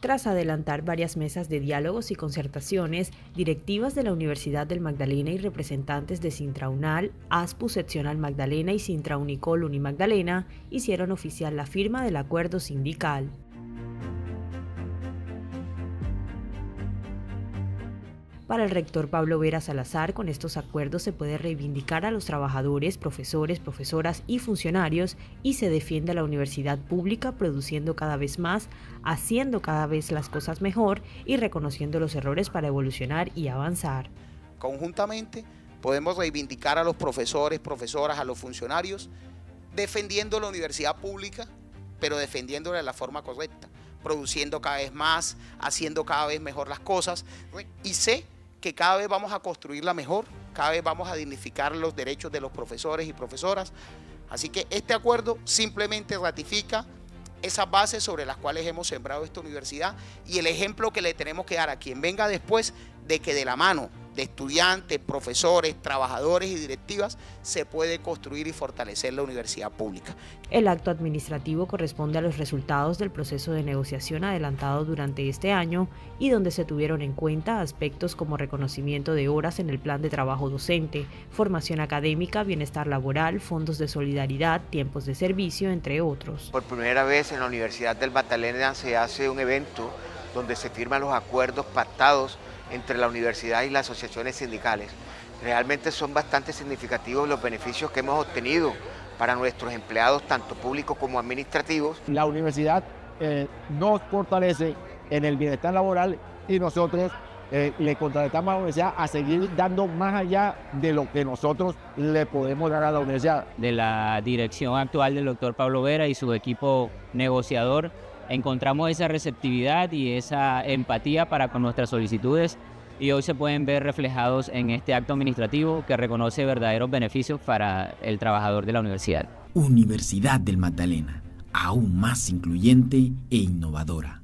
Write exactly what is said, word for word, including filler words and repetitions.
Tras adelantar varias mesas de diálogos y concertaciones, directivas de la Universidad del Magdalena y representantes de Sintraunal, ASPU Seccional Magdalena y Sintraunicol Unimagdalena hicieron oficial la firma del acuerdo sindical. Para el rector Pablo Vera Salazar, con estos acuerdos se puede reivindicar a los trabajadores, profesores, profesoras y funcionarios y se defiende a la universidad pública produciendo cada vez más, haciendo cada vez las cosas mejor y reconociendo los errores para evolucionar y avanzar. Conjuntamente podemos reivindicar a los profesores, profesoras, a los funcionarios, defendiendo la universidad pública, pero defendiéndola de la forma correcta, produciendo cada vez más, haciendo cada vez mejor las cosas, y sé que cada vez vamos a construirla mejor, cada vez vamos a dignificar los derechos de los profesores y profesoras. Así que este acuerdo simplemente ratifica esas bases sobre las cuales hemos sembrado esta universidad y el ejemplo que le tenemos que dar a quien venga después de que de la mano de estudiantes, profesores, trabajadores y directivas se puede construir y fortalecer la universidad pública. El acto administrativo corresponde a los resultados del proceso de negociación adelantado durante este año y donde se tuvieron en cuenta aspectos como reconocimiento de horas en el plan de trabajo docente, formación académica, bienestar laboral, fondos de solidaridad, tiempos de servicio, entre otros. Por primera vez en la Universidad del Magdalena se hace un evento donde se firman los acuerdos pactados entre la universidad y las asociaciones sindicales. Realmente son bastante significativos los beneficios que hemos obtenido para nuestros empleados, tanto públicos como administrativos. La universidad eh, nos fortalece en el bienestar laboral y nosotros eh, le contratamos a la universidad a seguir dando más allá de lo que nosotros le podemos dar a la universidad. De la dirección actual del doctor Pablo Vera y su equipo negociador, encontramos esa receptividad y esa empatía para con nuestras solicitudes y hoy se pueden ver reflejados en este acto administrativo que reconoce verdaderos beneficios para el trabajador de la universidad. Universidad del Magdalena, aún más incluyente e innovadora.